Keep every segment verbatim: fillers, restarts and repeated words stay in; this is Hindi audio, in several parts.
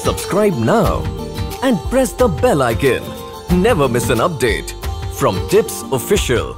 Subscribe now and press the bell icon. Never miss an update from Tips Official.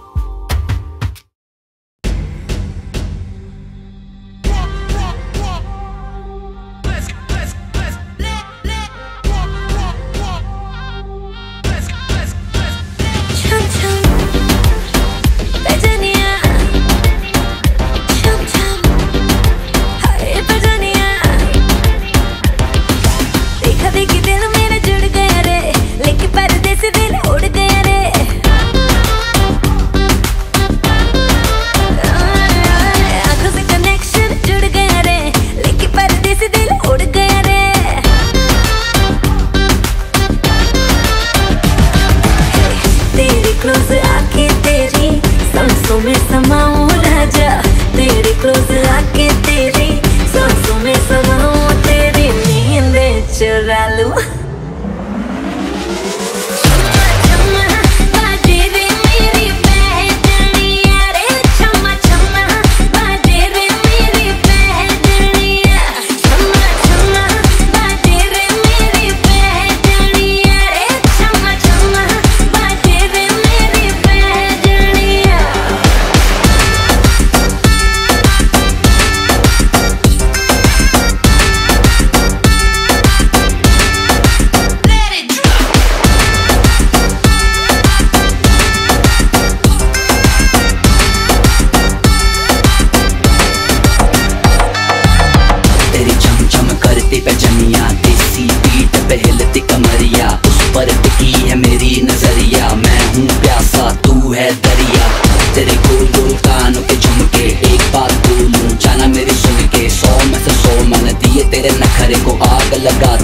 Close आके तेरी सांसों में समाऊं राजा, तेरे क्लोज आके तेरी सांसों में समाऊं, तेरी नींदें चुरा लूं। पजनिया देसी बीट पे हिलती कमरिया, उस पर टिकी है मेरी नजरिया। मैं हूँ प्यासा तू है दरिया, तेरे गोल गोल कानों के झुमके। एक बात बोलूं जाना मेरी सुन के, सौ में से सौ मन दिए तेरे नखरे को आग लगा